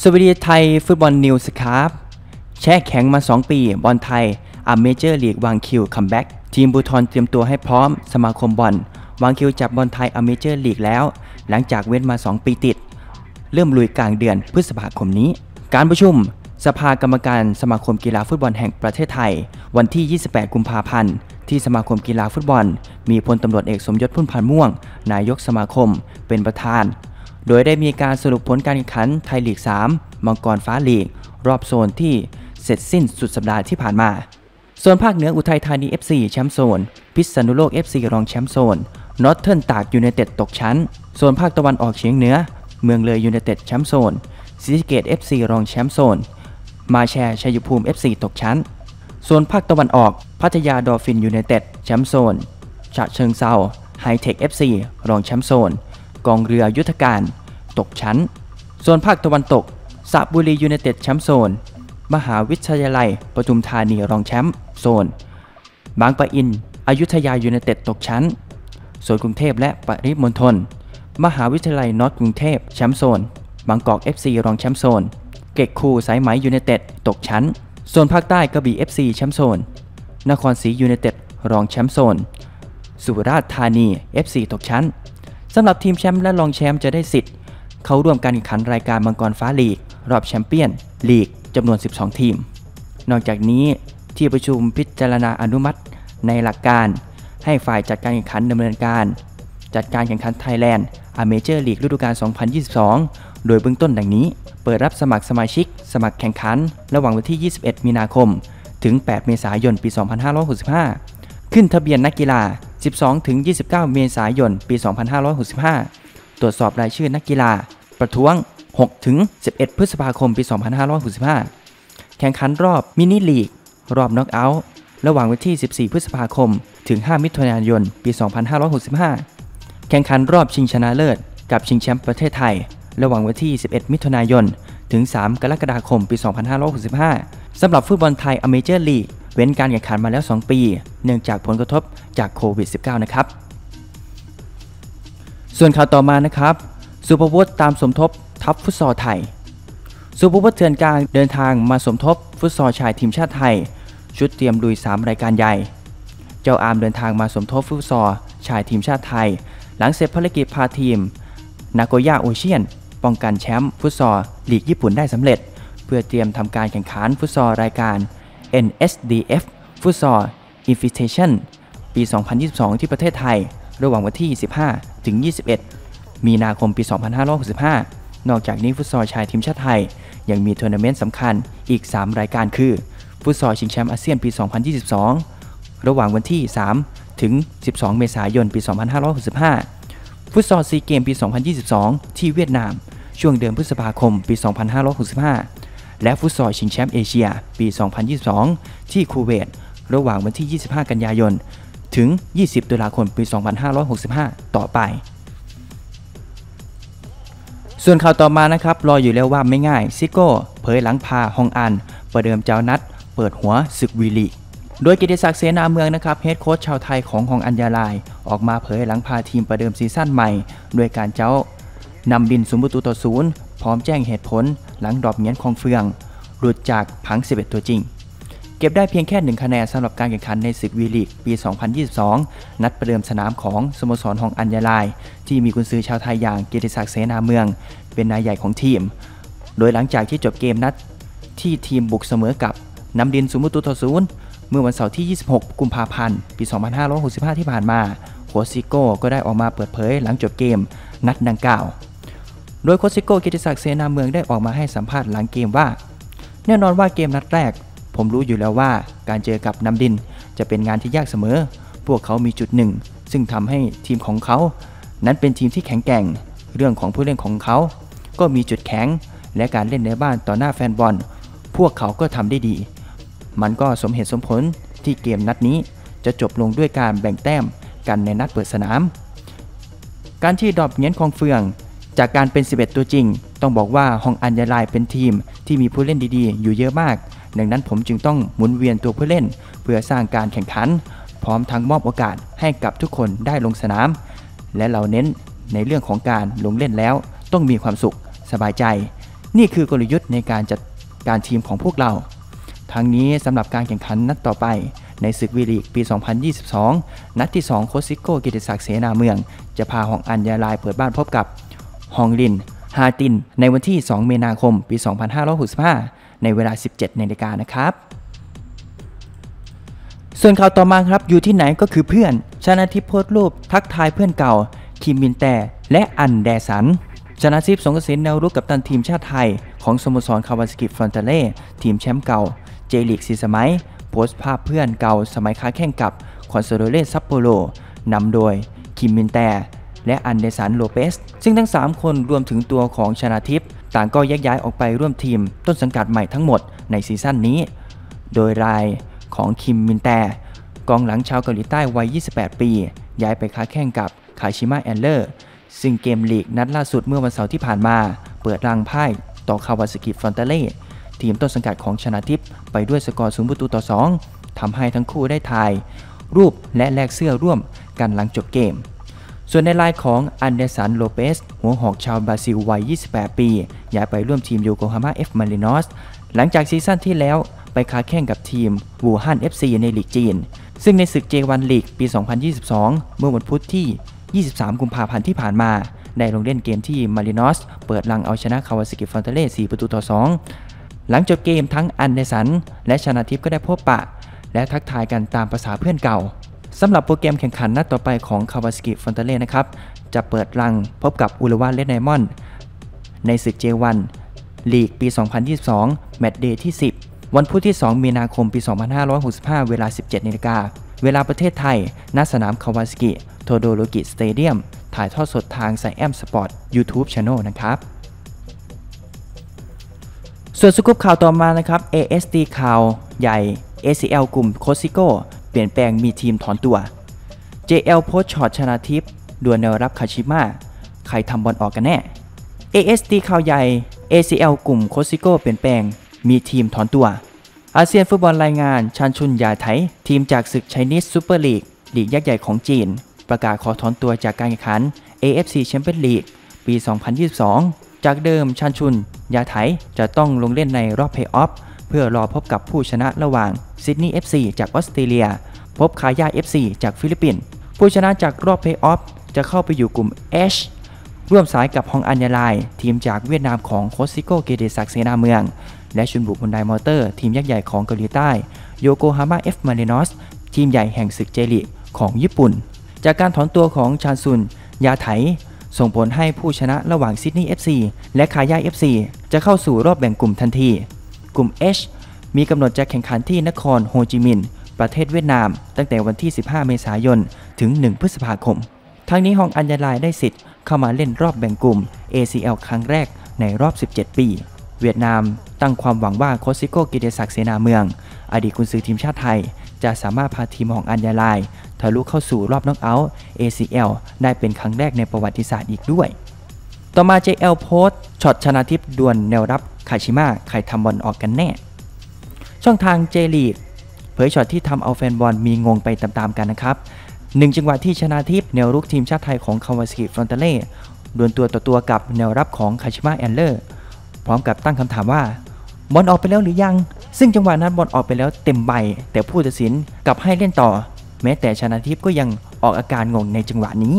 สวัสดีไทยฟุตบอลนิวส์ครับแช่แข็งมา2ปีบอลไทยเมเจอร์ลีกวางคิวคัมแบ็กทีมบูทอนเตรียมตัวให้พร้อมสมาคมบอลวางคิวจับบอลไทยเมเจอร์ลีกแล้วหลังจากเว้นมา2ปีติดเริ่มลุยกลางเดือนพฤษภาคมนี้การประชุมสภากรรมการสมาคมกีฬาฟุตบอลแห่งประเทศไทยวันที่28กุมภาพันธ์ที่สมาคมกีฬาฟุตบอลมีพลตำรวจเอกสมยศพุ่มพันธ์ม่วงนายกสมาคมเป็นประธานโดยได้มีการสรุปผลการแข่งขันไทยลีก3มังกรฟ้าลีกรอบโซนที่เสร็จสิ้นสุดสัปดาห์ที่ผ่านมาส่วนภาคเหนืออุทัยธานี FC แชมป์โซนพิษณุโลก FC รองแชมป์โซนนอร์ทเทิร์นตากยูไนเต็ดตกชั้นส่วนภาคตะวันออกเฉียงเหนือเมืองเลยยูไนเต็ดแชมป์โซนศรีสะเกษ FC รองแชมป์โซนมาแชร์ชัยภูมิ FC ตกชั้นส่วนภาคตะวันออกพัทยาดอลฟินยูไนเต็ดแชมป์โซนฉะเชิงเทราไฮเทค FC รองแชมป์โซนกองเรือยุทธการตกชั้นส่วนภาคตะวันตกสระบุรียูไนเต็ดแชมป์โซนมหาวิทยาลัยปทุมธานีรองแชมป์โซนบางปะอินอยุธยายูไนเต็ดตกชั้นส่วนกรุงเทพและปริมณฑลมหาวิทยาลัยนอร์ทกรุงเทพแชมป์โซนบางกอก FC รองแชมป์โซนเกร็กคูสายไหมยูไนเต็ดตกชั้นส่วนภาคใต้กระบี่ FC แชมป์โซนนครศรียูไนเต็ดรองแชมป์โซนสุราษฎร์ธานี FC ตกชั้นสำหรับทีมแชมป์และรองแชมป์จะได้สิทธิ์เข้าร่วมการแข่งขันรายการมังกรฟ้าลีกรอบแชมเปี้ยนลีกจำนวน12ทีมนอกจากนี้ที่ประชุมพิจารณาอนุมัติในหลักการให้ฝ่ายจัดการแข่งขันดำเนินการจัดการแข่งขันไทยแลนด์เมเจอร์ลีกฤดูกาล 2022 โดยเบื้องต้นดังนี้เปิดรับสมัครสมาชิกสมัครแข่งขันระหว่างวันที่ 21 มีนาคมถึง 8 เมษายน ปี 2565 ขึ้นทะเบียนนักกีฬา 12-29 เมษายน ปี 2565 ตรวจสอบรายชื่อนักกีฬาประท้วง 6-11 พฤษภาคม ปี 2565 แข่งขันรอบมินิลีกรอบน็อกเอาท์ระหว่างวันที่ 14 พฤษภาคม ถึง 5 มิถุนายน ปี 2565 แข่งขันรอบชิงชนะเลิศกับชิงแชมป์ประเทศไทยระหว่างวันที่ 11 มิถุนายน ถึง 3 กรกฎาคม ปี 2565 สำหรับฟุตบอลไทยเมเจอร์ลีกเว้นการแข่งขันมาแล้ว 2 ปีเนื่องจากผลกระทบจากโควิด -19 นะครับส่วนข่าวต่อมานะครับสุภวุฒิตามสมทบทัพฟุตซอลไทยสุภวุฒิเถื่อนกลางเดินทางมาสมทบฟุตซอลชายทีมชาติไทยชุดเตรียมลุย3รายการใหญ่เจ้าอาร์มเดินทางมาสมทบฟุตซอลชายทีมชาติไทยหลังเสร็จภารกิจพาทีมนาโกย่าโอเชียนป้องกันแชมป์ฟุตซอลลีกญี่ปุ่นได้สำเร็จเพื่อเตรียมทำการแข่งขันฟุตซอลรายการ NSDF ฟุตซอล Invitation ปี 2022 ที่ประเทศไทยระหว่างวันที่ 15 ถึง 21 มีนาคม ปี 2565 นอกจากนี้ฟุตซอลชายทีมชาติไทยยังมีทัวร์นาเมนต์สำคัญอีก 3 รายการคือฟุตซอลชิงแชมป์อาเซียนปี 2022 ระหว่างวันที่ 3 ถึง 12 เมษายน ปี 2565 ฟุตซอลซีเกมปี 2022 ที่เวียดนามช่วงเดือนพฤษภาคม ปี 2565 และฟุตซอลชิงแชมป์เอเชียปี 2022 ที่คูเวตระหว่างวันที่ 25 กันยายน ถึง 20 ตุลาคม ปี 2565 ต่อไปส่วนข่าวต่อมานะครับรออยู่แล้วว่าไม่ง่ายซิโก้เผยหลังพาฮองอันประเดิมเจ้านัดเปิดหัวศึกวีลีกโดยกิติศักดิ์เสนาเมืองนะครับเฮดโค้ชชาวไทยของฮองอัญญาลายออกมาเผยหลังพาทีมประเดิมซีซั่นใหม่ด้วยการเจ้านำดิน0-0พร้อมแจ้งเหตุผลหลังดรอปเหงียนคองเฟืองหลุดจากผัง11ตัวจริงเก็บได้เพียงแค่1คะแนนสำหรับการแข่งขันในศึกวีลีกปี 2022 นัดประเดิมสนามของสโมสรฮองอัญญาลายที่มีกุนซือชาวไทยอย่างกิติศักดิ์เสนาเมืองเป็นนายใหญ่ของทีมโดยหลังจากที่จบเกมนัดที่ทีมบุกเสมอกับน้ำดิน0-0เมื่อวันเสาร์ที่ 26 กุมภาพันธ์ ปี 2565 ที่ผ่านมาโค้ชซิโก้ก็ได้ออกมาเปิดเผยหลังจบเกมนัดดังกล่าวโดยโค้ชซิโก้กิติศักดิ์เสนาเมืองได้ออกมาให้สัมภาษณ์หลังเกมว่าแน่นอนว่าเกมนัดแรกผมรู้อยู่แล้วว่าการเจอกับน้ำดินจะเป็นงานที่ยากเสมอพวกเขามีจุดหนึ่งซึ่งทำให้ทีมของเขานั้นเป็นทีมที่แข็งแกร่งเรื่องของผู้เล่นของเขาก็มีจุดแข็งและการเล่นในบ้านต่อหน้าแฟนบอลพวกเขาก็ทำได้ดีมันก็สมเหตุสมผลที่เกมนัดนี้จะจบลงด้วยการแบ่งแต้มกันในนัดเปิดสนามการที่ดรอปเหงียนคองเฟืองจากการเป็น11ตัวจริงต้องบอกว่าฮองอัญญาลายเป็นทีมที่มีผู้เล่นดีๆอยู่เยอะมากดังนั้นผมจึงต้องหมุนเวียนตัวผู้เล่นเพื่อสร้างการแข่งขันพร้อมทั้งมอบโอกาสให้กับทุกคนได้ลงสนามและเราเน้นในเรื่องของการลงเล่นแล้วต้องมีความสุขสบายใจนี่คือกลยุทธ์ในการจัดการทีมของพวกเราทั้งนี้สำหรับการแข่งขันนัดต่อไปในศึกวีลีกปี 2022 นัดที่ 2 โค้ชซิโก้กิติศักดิ์เสนาเมืองจะพาฮองอัญญาลายเปิดบ้านพบกับฮองลินฮาตินในวันที่ 2 มีนาคม ปี 2565 ในเวลา 17 นาฬิกานะครับส่วนข่าวต่อมาครับอยู่ที่ไหนก็คือเพื่อนชนะทิพย์โพสต์รูปทักทายเพื่อนเก่าคิมมินแต่และอันแดสันชนะทิพย์สงกระสินแนวรุกกัปตันทีมชาติไทยของสโมสรคาวาซากิฟรอนเตเล่ทีมแชมป์เก่าเจลีก4 สมัยโพสต์ภาพเพื่อนเก่าสมัยค้าแข่งกับคอนซาโดเรซัปโปโรนำโดยคิมมินแต่และอันเดสันโลเปสซึ่งทั้ง3คนรวมถึงตัวของชนะทิพย์ต่างก็แยกย้ายออกไปร่วมทีมต้นสังกัดใหม่ทั้งหมดในซีซั่นนี้โดยรายของคิมมินแต่กองหลังชาวเกาหลีใต้วัย 28 ปีย้ายไปค้าแข่งกับคาชิมะแอนเลอร์ซึ่งเกมลีกนัดล่าสุดเมื่อวันเสาร์ที่ผ่านมาเปิดรังพ่ายต่อคาวาซากิฟรอนเตเล่ทีมต้นสังกัดของชนะทิพย์ไปด้วยสกอร์0-2ทำให้ทั้งคู่ได้ถ่ายรูปและแลกเสื้อร่วมกันหลังจบเกมส่วนในรายของอันเดสันโลเปสหัวหอกชาวบราซิลวัย 28 ปีย้ายไปร่วมทีมโยโกฮาม่า F Marinos หลังจากซีซั่นที่แล้วไปค้าแข่งกับทีมวูฮั่น FC ในลีกจีนซึ่งในศึก J1 ลีกปี 2022 เมื่อวันพุธที่ 23 กุมภาพันธ์ที่ผ่านมาได้ลงเล่นเกมที่มารินอสเปิดรังเอาชนะคาวาซากิฟรอนเตเล่4-2หลังจบเกมทั้งอันเดสันและชนะทิพย์ก็ได้พบปะและทักทายกันตามภาษาเพื่อนเก่าสำหรับโปรแกรมแข่งขันนัดต่อไปของคาวาซากิฟรอนเตเล่นะครับจะเปิดรังพบกับอุรุวาเลดไดมอนด์ในศึก J1 ลีกปี 2022 แมตช์เดย์ที่ 10 วันพุธที่ 2 มีนาคม ปี 2565 เวลา 17 นาฬิกาเวลาประเทศไทยณสนามคาวาซากิโทโดโรกิสเตเดียมถ่ายทอดสดทางไซแอมสปอร์ต YouTube Channel นะครับส่วนสกู๊ปข่าวต่อมานะครับ ASD ข่าวใหญ่ ACL กลุ่มโคซิโก้เปลี่ยนแปลงมีทีมถอนตัว JL โพสต์ช็อตชนะทิพย์ดวลแนวรับคาชิมะใครทำบอลออกกันแน่ ASD ข่าวใหญ่ ACL กลุ่มโคซิโก้เปลี่ยนแปลงมีทีมถอนตัวอาเซียนฟุตบอลรายงานชันชุนยาไถทีมจากศึก Chinese Super League ลีกยักษ์ใหญ่ของจีนประกาศขอถอนตัวจากการแข่งขัน AFC Champions League ปี 2022 จากเดิมชันชุนยาไถจะต้องลงเล่นในรอบเพลย์ออฟเพื่อรอพบกับผู้ชนะระหว่างซิดนีย์ FC จากออสเตรเลียพบคายา FC จากฟิลิปปินส์ผู้ชนะจากรอบเพลย์ออฟจะเข้าไปอยู่กลุ่ม H ร่วมสายกับฮองอัญญาลายทีมจากเวียดนามของโคชซิโก้เกเดศักดิ์เสนาเมืองและชุนบุฮุนไดมอเตอร์ทีมยักษ์ใหญ่ของเกาหลีใต้โยโกฮาม่า F Marinos ทีมใหญ่แห่งศึกเจลีกของญี่ปุ่นจากการถอนตัวของชานซุนยาไถส่งผลให้ผู้ชนะระหว่างซิดนีย์ FC และคายา FC จะเข้าสู่รอบแบ่งกลุ่มทันทีกลุ่ม H มีกำหนดจะแข่งขันที่นครโฮจิมินห์ประเทศเวียดนามตั้งแต่วันที่ 15 เมษายนถึง 1 พฤษภาคมทั้งนี้ฮองอัญญาลายได้สิทธิ์เข้ามาเล่นรอบแบ่งกลุ่ม ACL ครั้งแรกในรอบ 17 ปีเวียดนามตั้งความหวังว่าโคชซิโก้กิติศักดิ์เสนาเมืองอดีตกุนซือทีมชาติไทยจะสามารถพาทีมของอัญญาลายทะลุเข้าสู่รอบน็อกเอาท์ ACL ได้เป็นครั้งแรกในประวัติศาสตร์อีกด้วยต่อมา JL โพสต์ช็อตชนะทิพย์ดวลแนวรับคาชิมะใครทำบอลออกกันแน่ช่องทาง J League เผยช็อตที่ทำเอาแฟนบอลมีงงไปตามๆกันนะครับ1จังหวะที่ชนะทิพย์แนวรุกทีมชาติไทยของคาวาซากิฟรอนเตเล่ดวลตัวต่อตัวกับแนวรับของคาชิมะแอนเลอร์พร้อมกับตั้งคำถามว่าบอลออกไปแล้วหรือยังซึ่งจังหวะนั้นบอลออกไปแล้วเต็มใบแต่ผู้ตัดสินกลับให้เล่นต่อแม้แต่ชนะทิพย์ก็ยังออกอาการงงในจังหวะนี้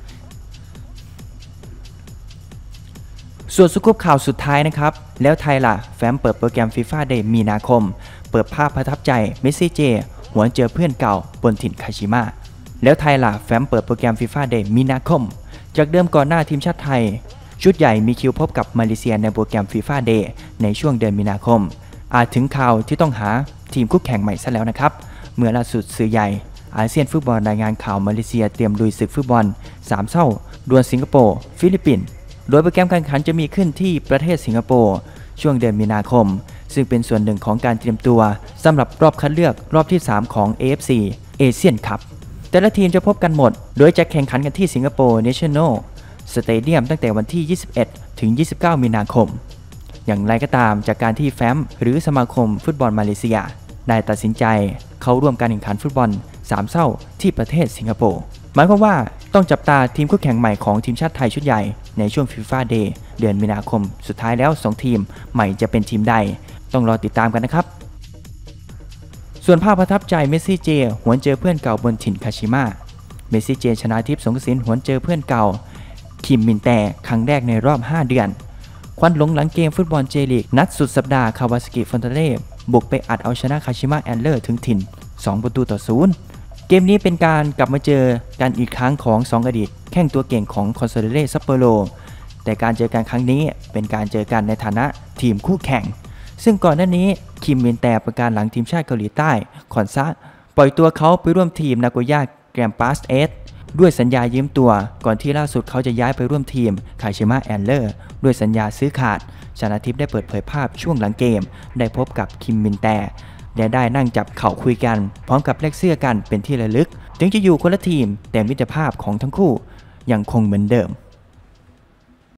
ส่วนสกู๊ปข่าวสุดท้ายนะครับแล้วไทยล่ะแฟ้มเปิดโปรแกรม FIFA Day มีนาคมเปิดภาพประทับใจเมสซี่เจหวนเจอเพื่อนเก่าบนถิ่นคาชิมะแล้วไทยล่ะแฟ้มเปิดโปรแกรม FIFA Day มีนาคมจากเดิมก่อนหน้าทีมชาติไทยชุดใหญ่มีคิวพบกับมาเลเซียในโปรแกรม FIFA Day ในช่วงเดือนมีนาคมอาจถึงข่าวที่ต้องหาทีมคู่แข่งใหม่ซะแล้วนะครับเมื่อล่าสุดสื่อใหญ่อาเซียนฟุตบอลรายงานข่าวมาเลเซียเตรียมลุยศึกฟุตบอล3เศร้าดวลสิงคโปร์ฟิลิปปินส์โดยโปรแกรมการแข่งขันจะมีขึ้นที่ประเทศสิงคโปร์ช่วงเดือนมีนาคมซึ่งเป็นส่วนหนึ่งของการเตรียมตัวสำหรับรอบคัดเลือกรอบที่3ของ AFC เอเชียนคัพแต่ละทีมจะพบกันหมดโดยจะแข่งขันกันที่สิงคโปร์ National Stadium ตั้งแต่วันที่ 21 ถึง 29 มีนาคมอย่างไรก็ตามจากการที่แฟ้มหรือสมาคมฟุตบอลมาเลเซียได้ตัดสินใจเข้าร่วมการแข่งขันฟุตบอล3เศร้าที่ประเทศสิงคโปร์หมายความว่าต้องจับตาทีมคู่แข่งใหม่ของทีมชาติไทยชุดใหญ่ในช่วง FIFA Day เดือนมีนาคมสุดท้ายแล้ว2ทีมใหม่จะเป็นทีมใดต้องรอติดตามกันนะครับส่วนภาพประทับใจเมสซี่เจหวนเจอเพื่อนเก่าบนถิ่นคาชิมะเมสซี่เจชนะทิพย์สงกระสินหวนเจอเพื่อนเก่าคิมมินแต่ครั้งแรกในรอบ5เดือนควันหลงหลังเกมฟุตบอลเจลีกนัดสุดสัปดาห์คาวาซากิฟอนตาเล่บุกไปอัดเอาชนะคาชิมะแอนเลอร์ถึงถิ่น2-0เกมนี้เป็นการกลับมาเจอกันอีกครั้งของ2อดีตแข้งตัวเก่งของคอนซาโดเรซัปโปโรแต่การเจอกันครั้งนี้เป็นการเจอกันในฐานะทีมคู่แข่งซึ่งก่อนหน้านี้คิมมินแต่ประกาศหลังทีมชาติเกาหลีใต้คอนซะปล่อยตัวเขาไปร่วมทีมนาโกย่าแกรมปัสเอสด้วยสัญญายืมตัวก่อนที่ล่าสุดเขาจะย้ายไปร่วมทีมคาชิมะแอนเลอร์ด้วยสัญญาซื้อขาดชนะทิพย์ได้เปิดเผยภาพช่วงหลังเกมได้พบกับคิมมินแต่และได้นั่งจับเข่าคุยกันพร้อมกับแลกเสื้อกันเป็นที่ระลึกถึงจะอยู่คนละทีมแต่มิตรภาพของทั้งคู่ยังคงเหมือนเดิม